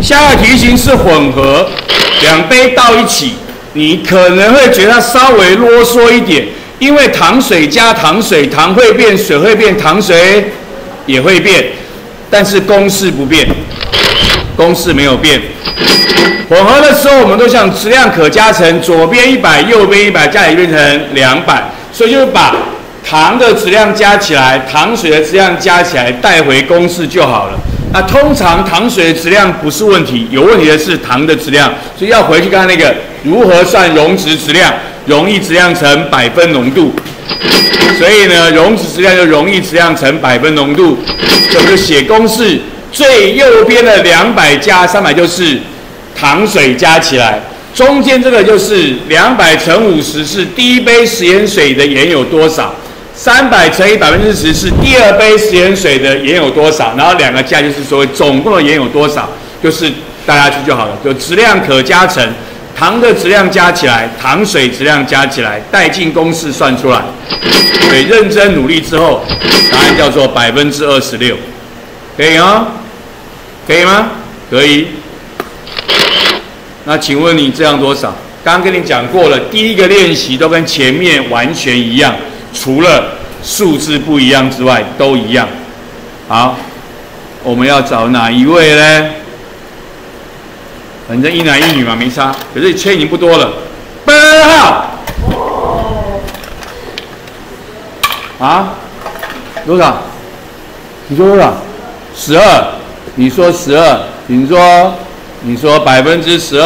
下个题型是混合，两杯倒一起，你可能会觉得它稍微啰嗦一点，因为糖水加糖水，糖会变，水会变，糖水也会变，但是公式不变，公式没有变。混合的时候，我们都像质量可加成，左边100，右边100，加起来变成200，所以就是把糖的质量加起来，糖水的质量加起来，带回公式就好了。那通常糖水的质量不是问题，有问题的是糖的质量，所以要回去看那个如何算溶质质量，溶液质量乘百分浓度。所以呢，溶质质量就溶液质量乘百分浓度，所以我们就写公式，最右边的200加300就是糖水加起来，中间这个就是200乘50是第一杯食盐水的盐有多少，300乘以10%是第二杯食盐水的盐有多少，然后两个加就是所谓总共的盐有多少，就是大家去就好了，就质量可加成，糖的质量加起来，糖水质量加起来，带进公式算出来。所以认真努力之后，答案叫做26%，可以吗？可以吗？可以。那请问你这样多少？刚刚跟你讲过了，第一个练习都跟前面完全一样，除了数字不一样之外，都一样。好，我们要找哪一位呢？反正一男一女嘛，没差。可是签已经不多了。8号。啊？多少？你说多少？12。你说12。你说12%。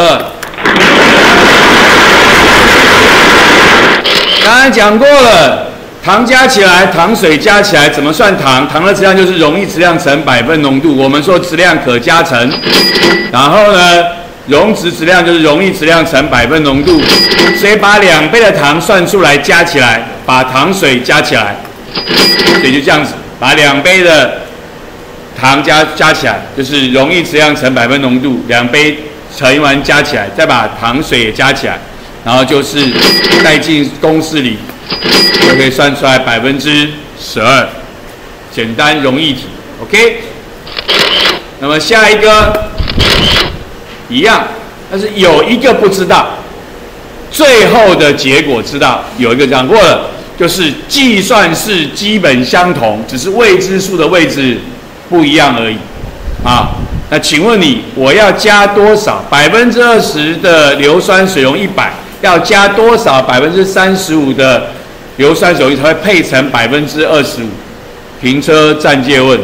刚才讲过了，糖加起来，糖水加起来怎么算糖？糖的质量就是溶液质量乘百分浓度。我们说质量可加成，然后呢，溶质质量就是溶液质量乘百分浓度。所以把2杯的糖算出来加起来，把糖水加起来，所以就这样子，把2杯的糖加起来，就是溶液质量乘百分浓度，2杯乘完加起来，再把糖水也加起来，然后就是带进公式里，就可以算出来12%，简单容易题 ，OK。那么下一个一样，但是有一个不知道，最后的结果知道，有一个讲过了，就是计算式基本相同，只是未知数的位置不一样而已啊。那请问你，我要加多少？20%的硫酸水溶100，要加多少35%的硫酸水溶液才会配成25%？停车暂借问。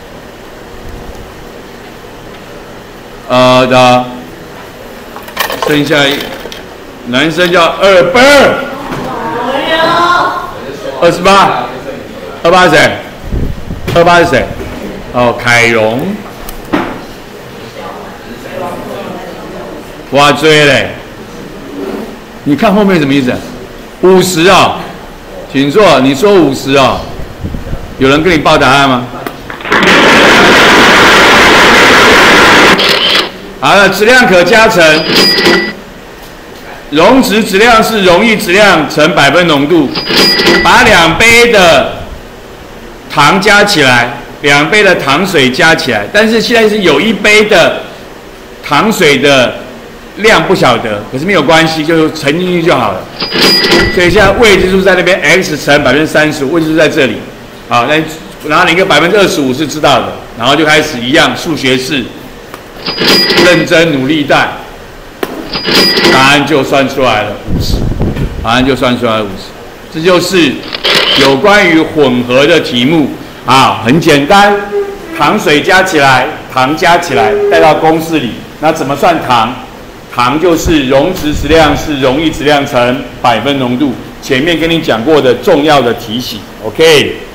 剩下男生叫2倍，28是谁？28是谁？哦，凯荣。哇，追嘞！你看后面什么意思？50啊，请坐。你说50啊？有人跟你报答案吗？好了，质量可加成，溶质质量是溶液质量乘百分浓度，把2杯的糖加起来，2杯的糖水加起来，但是现在是有1杯的糖水的量不晓得，可是没有关系，就乘进去就好了。所以现在未知数在那边 x 乘35%，未知数在这里。好，然后你一个25%是知道的，然后就开始一样数学式，认真努力带，答案就算出来了50，答案就算出来了50。这就是有关于混合的题目啊，很简单，糖水加起来，糖加起来带到公式里，那怎么算糖？糖就是溶质质量是溶液质量乘百分浓度，前面跟你讲过的重要的提醒 ，OK。